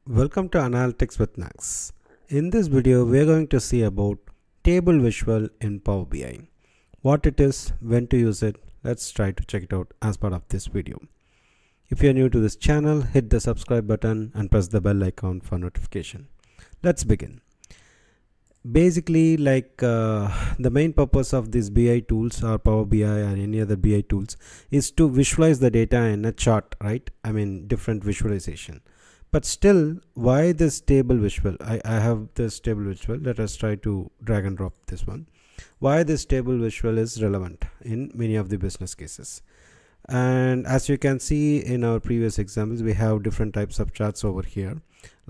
Welcome to Analytics with Nags. In this video, we are going to see about table visual in Power BI. What it is, when to use it, let's try to check it out as part of this video. If you are new to this channel, hit the subscribe button and press the bell icon for notification. Let's begin. Basically, the main purpose of these BI tools or Power BI or any other BI tools is to visualize the data in a chart, right? I mean, different visualization. But still, why this table visual? I have this table visual. Let us try to drag and drop this one. Why this table visual is relevant in many of the business cases. And as you can see in our previous examples, we have different types of charts over here,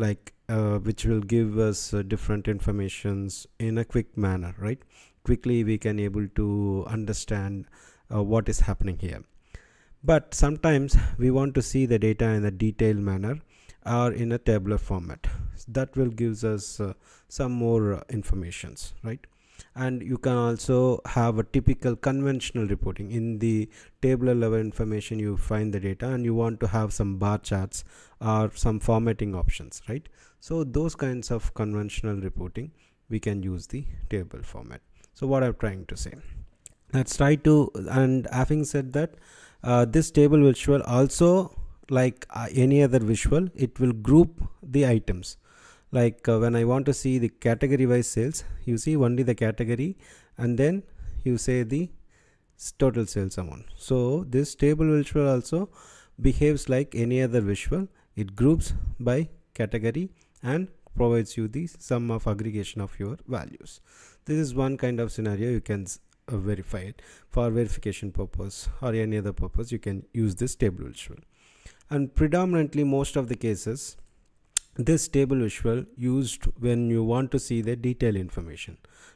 which will give us different informations in a quick manner, right? Quickly we can able to understand what is happening here. But sometimes we want to see the data in a detailed manner or in a tabular format. That will gives us some more informations, right? And you can also have a typical conventional reporting. In the tabular level information, you find the data and you want to have some bar charts or some formatting options, right? So those kinds of conventional reporting, we can use the table format. So what I'm trying to say, let's try to, and having said that, this table visual also, like any other visual, it will group the items. When I want to see the category wise sales, you see only the category and then you say the total sales amount. So this table visual also behaves like any other visual. It groups by category and provides you the sum of aggregation of your values. This is one kind of scenario you can verify it. For verification purpose or any other purpose, you can use this table visual. And predominantly most of the cases, this table visual used when you want to see the detailed information,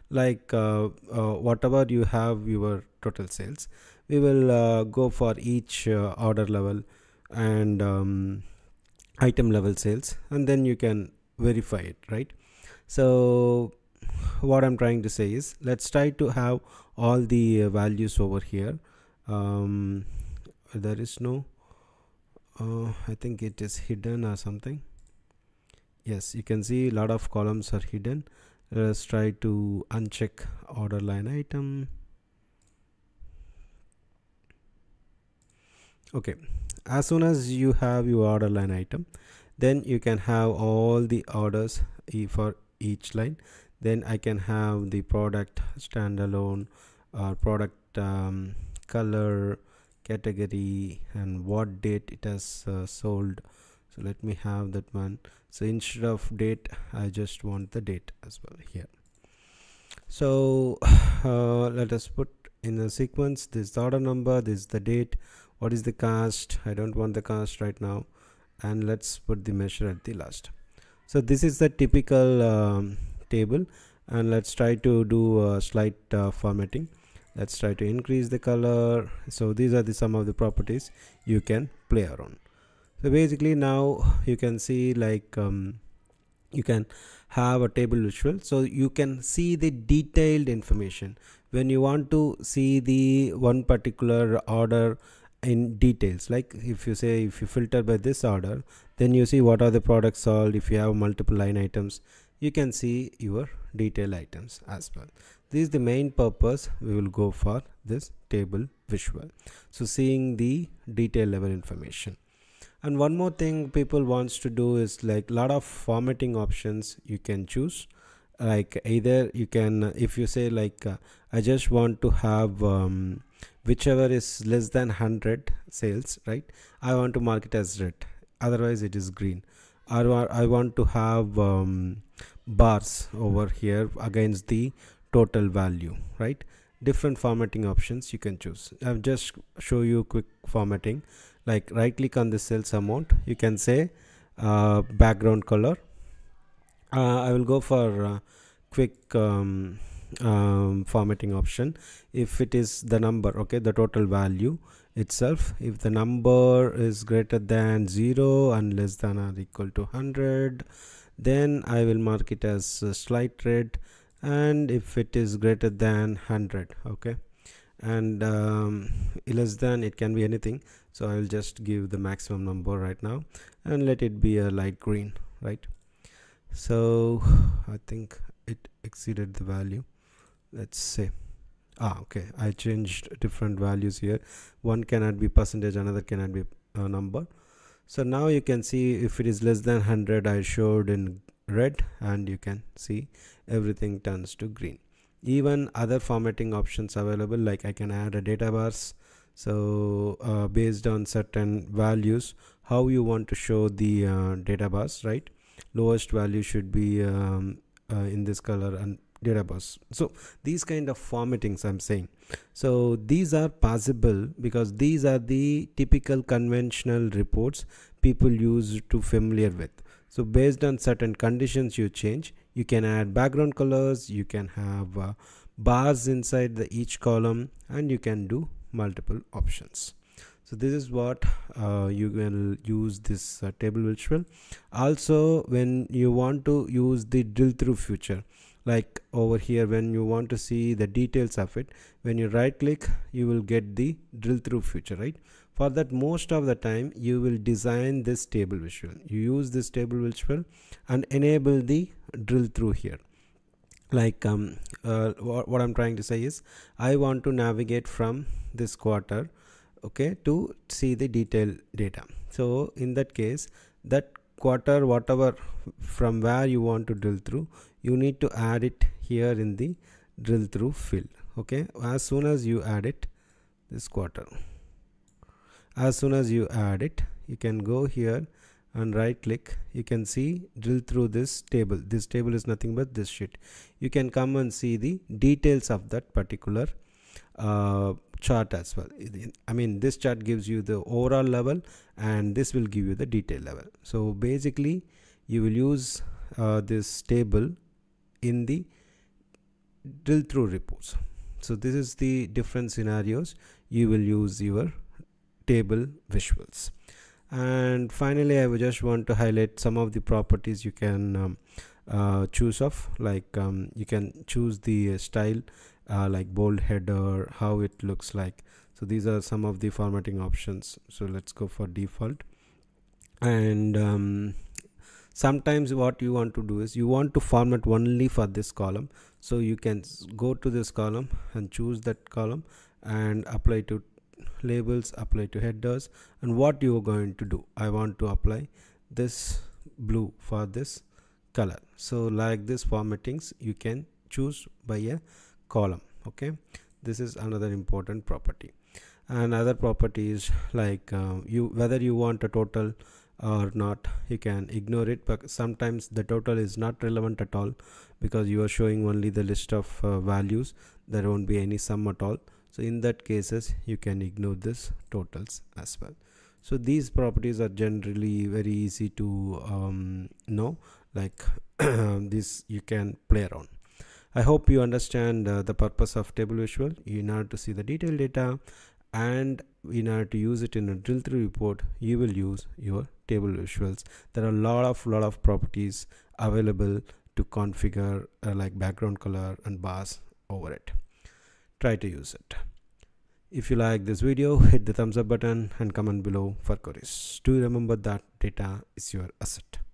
whatever you have your total sales, we will go for each order level and item level sales, and then you can verify it, right? So what I'm trying to say is, let's try to have all the values over here. There is no I think it is hidden or something. Yes, you can see a lot of columns are hidden. Let's try to uncheck order line item. Okay, as soon as you have your order line item, then you can have all the orders for each line. Then I can have the product standalone or product color, category, and what date it has sold. So let me have that one. So instead of date, I just want the date as well here. So let us put in a sequence. This is the order number, this is the date, what is the cost. I don't want the cost right now, and let's put the measure at the last. So this is the typical table, and let's try to do slight formatting. Let's try to increase the color. So these are some of the properties you can play around. So basically now you can see you can have a table visual, so you can see the detailed information. When you want to see the one particular order in details, like if you filter by this order, then you see what are the products sold. If you have multiple line items, you can see your detail items as well. This is the main purpose we will go for this table visual. So seeing the detail level information. And one more thing people wants to do is like lot of formatting options you can choose. Like either you can, if you say I just want to have whichever is less than 100 sales, right? I want to mark it as red, otherwise it is green. Or I want to have bars over here against the total value, right? Different formatting options you can choose. I've just show you quick formatting. Like right click on the sales amount, you can say background color. I will go for quick formatting option. If it is the number, okay, the total value itself, if the number is greater than 0 and less than or equal to 100, then I will mark it as slight red, and if it is greater than 100, okay, and less than, it can be anything. So I will just give the maximum number right now and let it be a light green, right? So I think it exceeded the value. Let's say okay, I changed different values here. One cannot be percentage, another cannot be a number. So now you can see if it is less than 100, I showed in red, and you can see everything turns to green. Even other formatting options available, like I can add a data bars. So based on certain values, how you want to show the data bars, right? Lowest value should be in this color and data bars. So these kind of formattings I'm saying. So these are possible because these are the typical conventional reports people use to familiar with. So based on certain conditions you change, you can add background colors, you can have bars inside each column, and you can do multiple options. So this is what you will use this table visual. Also, when you want to use the drill through feature, like over here, when you want to see the details of it, when you right click, you will get the drill through feature, right? For that, most of the time you will design this table visual. You use this table visual and enable the drill through here. Like what I'm trying to say is, I want to navigate from this quarter, okay, to see the detailed data. So in that case, that quarter, whatever from where you want to drill through, you need to add it here in the drill through field. Okay, as soon as you add it, this quarter, as soon as you add it, you can go here and right click. You can see drill through this table. This table is nothing but this sheet. You can come and see the details of that particular chart as well. I mean, this chart gives you the overall level, and this will give you the detail level. So basically you will use this table in the drill through reports. So this is the different scenarios you will use your table visuals. And finally, I would just want to highlight some of the properties you can choose of, like you can choose the style, like bold header, how it looks like. So these are some of the formatting options. So let's go for default. And sometimes what you want to do is you want to format only for this column. So you can go to this column and choose that column and apply to labels, apply to headers. And what you are going to do, I want to apply this blue for this color. So like this formattings you can choose by a column. Okay, this is another important property. And other properties like whether you want a total or not, you can ignore it, but sometimes the total is not relevant at all because you are showing only the list of values. There won't be any sum at all. So in that cases you can ignore this totals as well. So these properties are generally very easy to know, like this you can play around. I hope you understand the purpose of table visual. In order to see the detailed data and in order to use it in a drill through report, you will use your table visuals. There are a lot of properties available to configure like background color and bars over it. Try to use it. If you like this video, hit the thumbs up button and comment below for queries. Do remember that data is your asset.